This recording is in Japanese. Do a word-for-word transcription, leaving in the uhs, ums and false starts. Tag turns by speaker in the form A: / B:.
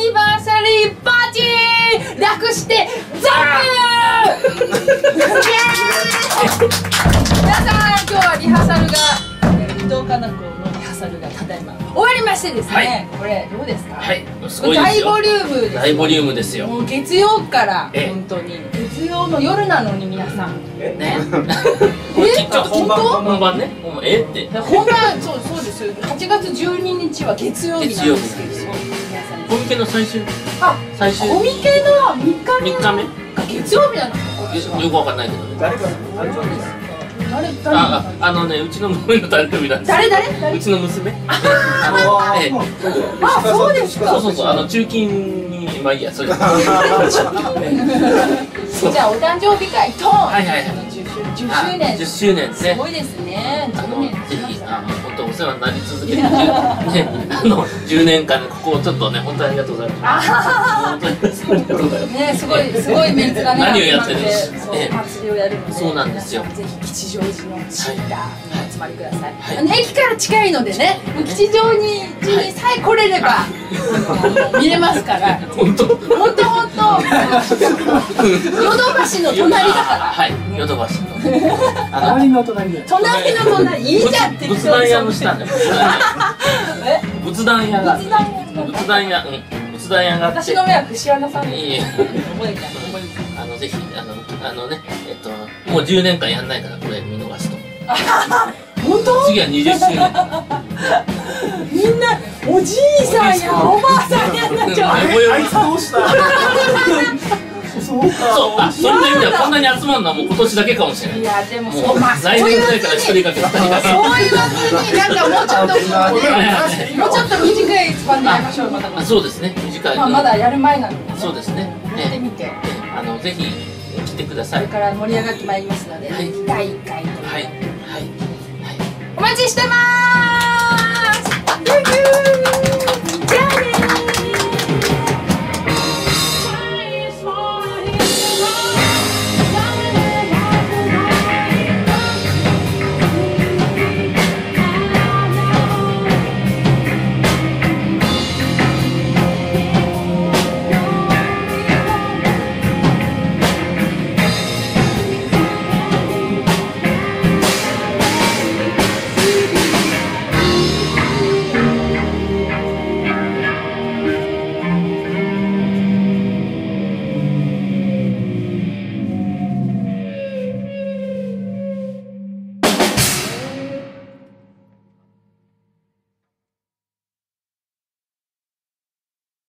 A: ニバーサリーパーティー略してザップ皆さん、今日はリハーサルが伊藤かな子のリハーサルがただいま終わりましてですね、はい、これどうですか？
B: はい、すごいですよ。
A: 大ボリュームです。
B: 大ボリュームですよ。
A: もう月曜から本当に月曜の夜なのに皆さんね。
B: え、ちょっと本番本番ね。えって
A: 本番そうそうですよ。はちがつじゅうににちは月曜日なんですけど、
B: コミケの最終
A: あ最終コミケのみっかめ
B: みっかめ
A: が月曜日なの。
B: よくわかんないけどね。誰か誕生日ですか？
A: 誰誰
B: ああのね、うちの娘の誕生日なんです。
A: 誰誰？
B: うちの娘。
A: ああ、そうですか。
B: そうそうそう、あの中金にまあいいや、それ。じゃ
A: あお誕生日会と
B: はいはいはい。
A: じゅっしゅうねん。
B: じゅっしゅうねんですね。
A: すごいですね。
B: あのぜひあの本当お世話になり続けてね、あのじゅうねんかんここをちょっとね本当にありがとうございます。本当にありがとうございます。
A: ね、すごいすごいメンツがね。
B: 何をやってるんです。
A: 祭りをやるので。そう
B: なんですよ。
A: ぜひ吉祥寺のシーターにお集まりください。あの駅から近いのでね、吉祥寺にさえ来れれば見れますから。
B: 本当。
A: 本当本当。ヨドバシの隣だから。
B: はい、ヨドバシの。
C: 隣の隣で。
A: 隣の隣いいじゃんって。
B: 仏壇屋の下ね。仏壇屋が。仏壇屋、うん、仏壇屋があって。
A: 私の目は串穴さん。いいえ。
B: あのぜひあのあのねえっともうじゅうねんかんやんないからこれ見逃すと。
A: 本当？
B: 次はにじゅっしゅうねん。
A: みんなおじいさんやおばあさんやんなっちゃう。
C: あいつどうした？
B: そうか、そんな意味ではこんなに集まるのはもう今年だけかもしれない。
A: いやでも
B: もう来年ぐらいから一人かけ二人かけ。
A: そう言わずになんかもうちょっともうちょっと短いスパンでやりましょう。また。
B: そうですね、短い。
A: まあまだやる前なので。
B: そうですね。
A: やってみて。
B: あのぜひ来てください。
A: これから盛り上がってまいりますので、だいいっかいと。
B: はいはいはい。
A: お待ちしてます。